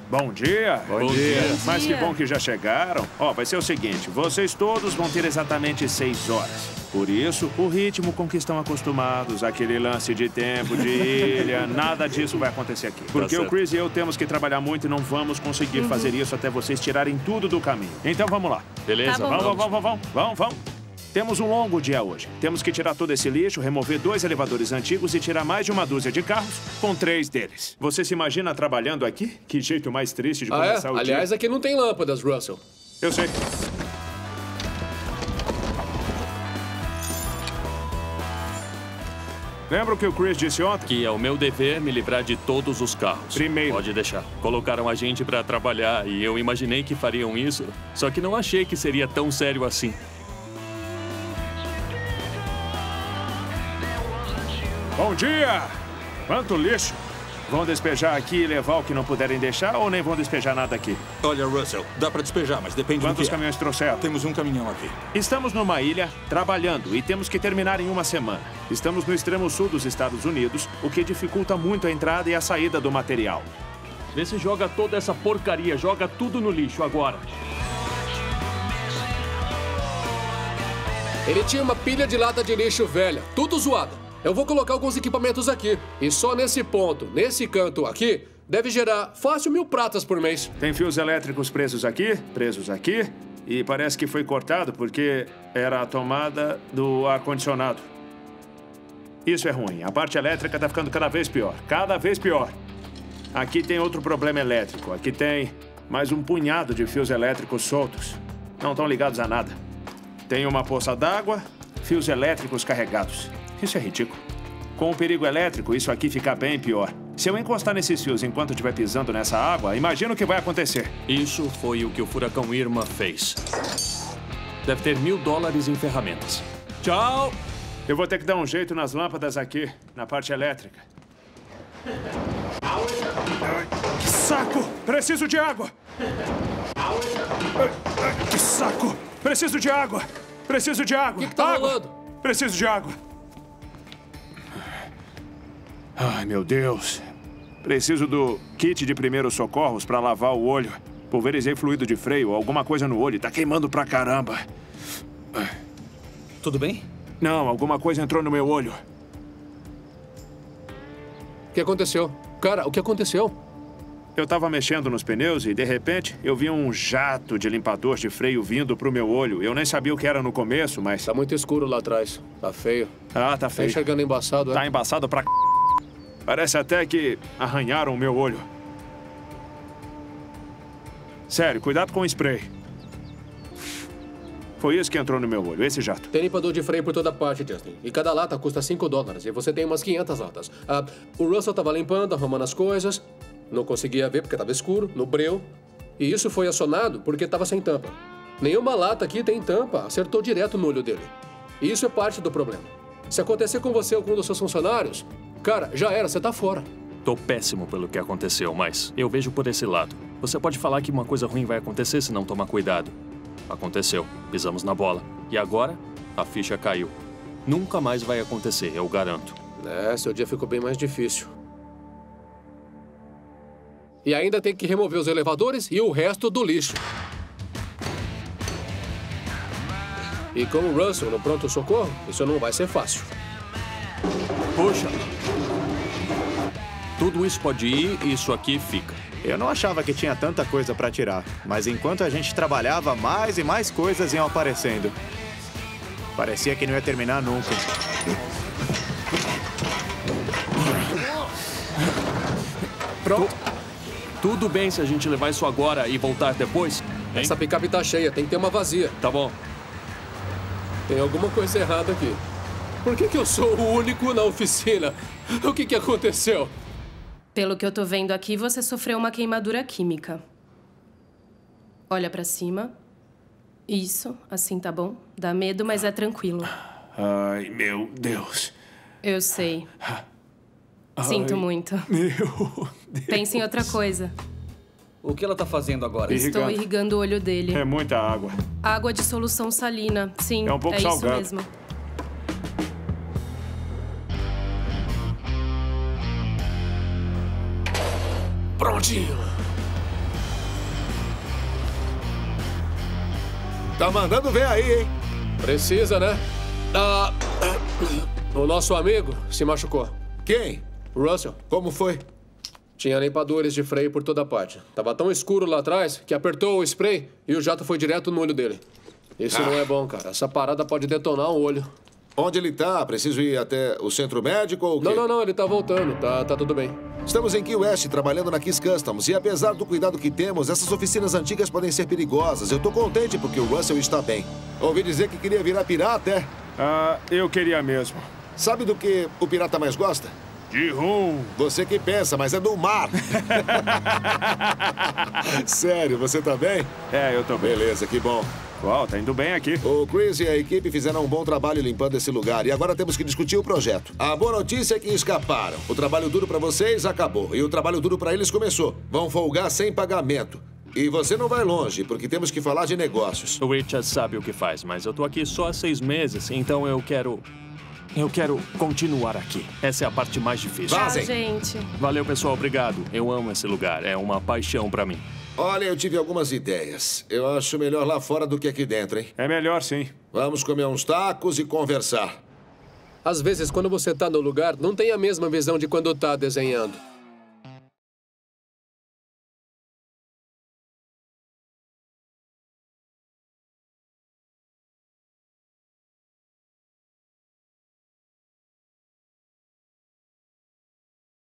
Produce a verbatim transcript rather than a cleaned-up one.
Bom dia. Bom, Bom dia. dia. Mas que bom que já chegaram. Ó, vai ser o seguinte, vocês todos vão ter exatamente seis horas. Por isso, o ritmo com que estão acostumados, aquele lance de tempo, de ilha, nada disso vai acontecer aqui. Porque tá o Chris e eu temos que trabalhar muito e não vamos conseguir uhum. fazer isso até vocês tirarem tudo do caminho. Então vamos lá. Beleza, tá vamos, vamos, vamos, vamos, vamos, vamos. Temos um longo dia hoje. Temos que tirar todo esse lixo, remover dois elevadores antigos e tirar mais de uma dúzia de carros com três deles. Você se imagina trabalhando aqui? Que jeito mais triste de ah, começar é? o Aliás, dia. Aliás, aqui não tem lâmpadas, Russell. Eu sei. Lembra o que o Chris disse ontem? Que é o meu dever me livrar de todos os carros. Primeiro. Pode deixar. Colocaram a gente pra trabalhar e eu imaginei que fariam isso. Só que não achei que seria tão sério assim. Bom dia! Quanto lixo! Vão despejar aqui e levar o que não puderem deixar ou nem vão despejar nada aqui? Olha, Russell, dá pra despejar, mas depende Quantos do que Quantos caminhões trouxeram? Temos um caminhão aqui. Estamos numa ilha, trabalhando, e temos que terminar em uma semana. Estamos no extremo sul dos Estados Unidos, o que dificulta muito a entrada e a saída do material. Vê se joga toda essa porcaria, joga tudo no lixo agora. Ele tinha uma pilha de lata de lixo velha, tudo zoada. Eu vou colocar alguns equipamentos aqui. E só nesse ponto, nesse canto aqui, deve gerar fácil mil pratas por mês. Tem fios elétricos presos aqui, presos aqui. E parece que foi cortado porque era a tomada do ar-condicionado. Isso é ruim. A parte elétrica está ficando cada vez pior. Cada vez pior. Aqui tem outro problema elétrico. Aqui tem mais um punhado de fios elétricos soltos. Não estão ligados a nada. Tem uma poça d'água, fios elétricos carregados. Isso é ridículo. Com o perigo elétrico, isso aqui fica bem pior. Se eu encostar nesses fios enquanto estiver pisando nessa água, imagina o que vai acontecer. Isso foi o que o furacão Irma fez. Deve ter mil dólares em ferramentas. Tchau! Eu vou ter que dar um jeito nas lâmpadas aqui, na parte elétrica. Que saco! Preciso de água! Que saco! Preciso de água! Preciso de água! O que que tá rolando? Preciso de água! Ai, meu Deus. Preciso do kit de primeiros socorros para lavar o olho. Pulverizei fluido de freio, alguma coisa no olho. Tá queimando pra caramba. Tudo bem? Não, alguma coisa entrou no meu olho. O que aconteceu? Cara, o que aconteceu? Eu tava mexendo nos pneus e, de repente, eu vi um jato de limpador de freio vindo pro meu olho. Eu nem sabia o que era no começo, mas... Tá muito escuro lá atrás. Tá feio. Ah, tá feio. Tá enxergando embaçado, é? Tá embaçado pra c... Parece até que arranharam o meu olho. Sério, cuidado com o spray. Foi isso que entrou no meu olho, esse jato. Tem limpador de freio por toda parte, Justin. E cada lata custa cinco dólares. E você tem umas quinhentas latas. Ah, o Russell tava limpando, arrumando as coisas. Não conseguia ver porque tava escuro, no breu. E isso foi acionado porque tava sem tampa. Nenhuma lata aqui tem tampa. Acertou direto no olho dele. E isso é parte do problema. Se acontecer com você ou com um dos seus funcionários... Cara, já era, você tá fora. Tô péssimo pelo que aconteceu, mas eu vejo por esse lado. Você pode falar que uma coisa ruim vai acontecer se não tomar cuidado. Aconteceu, pisamos na bola. E agora, a ficha caiu. Nunca mais vai acontecer, eu garanto. É, seu dia ficou bem mais difícil. E ainda tem que remover os elevadores e o resto do lixo. E com o Russell no pronto-socorro, isso não vai ser fácil. Puxa! Tudo isso pode ir e isso aqui fica. Eu não achava que tinha tanta coisa pra tirar, mas enquanto a gente trabalhava, mais e mais coisas iam aparecendo. Parecia que não ia terminar nunca. Pronto. Tudo bem se a gente levar isso agora e voltar depois? Hein? Essa picape tá cheia, tem que ter uma vazia. Tá bom. Tem alguma coisa errada aqui. Por que que eu sou o único na oficina? O que que aconteceu? Pelo que eu tô vendo aqui, você sofreu uma queimadura química. Olha pra cima. Isso, assim tá bom? Dá medo, mas é tranquilo. Ai, meu Deus. Eu sei. Sinto Ai, muito. Meu Deus. Pense em outra coisa. O que ela tá fazendo agora? Estou Irrigando. irrigando o olho dele. É muita água. Água de solução salina. Sim, É um pouco é isso salgado. mesmo. Prontinho. Tá mandando ver aí, hein? Precisa, né? Ah, o nosso amigo se machucou. Quem? Russell. Como foi? Tinha limpadores de freio por toda parte. Tava tão escuro lá atrás que apertou o spray e o jato foi direto no olho dele. Isso ah. não é bom, cara. Essa parada pode detonar o olho. Onde ele tá? Preciso ir até o centro médico ou o quê? Não, não, não. Ele tá voltando. Tá, tá tudo bem. Estamos em Key West, trabalhando na Kiss Customs. E apesar do cuidado que temos, essas oficinas antigas podem ser perigosas. Eu tô contente porque o Russell está bem. Ouvi dizer que queria virar pirata, é? Ah, eu queria mesmo. Sabe do que o pirata mais gosta? De rum. Você que pensa, mas é do mar. Sério, você tá bem? É, eu tô bem. Beleza, que bom. Uau, tá indo bem aqui. O Chris e a equipe fizeram um bom trabalho limpando esse lugar. E agora temos que discutir o projeto. A boa notícia é que escaparam. O trabalho duro pra vocês acabou. E o trabalho duro pra eles começou. Vão folgar sem pagamento. E você não vai longe, porque temos que falar de negócios. O Richard sabe o que faz, mas eu tô aqui só há seis meses, então eu quero... Eu quero continuar aqui. Essa é a parte mais difícil. Tchau, gente. Valeu, pessoal. Obrigado. Eu amo esse lugar. É uma paixão pra mim. Olha, eu tive algumas ideias. Eu acho melhor lá fora do que aqui dentro, hein? É melhor, sim. Vamos comer uns tacos e conversar. Às vezes, quando você tá no lugar, não tem a mesma visão de quando tá desenhando.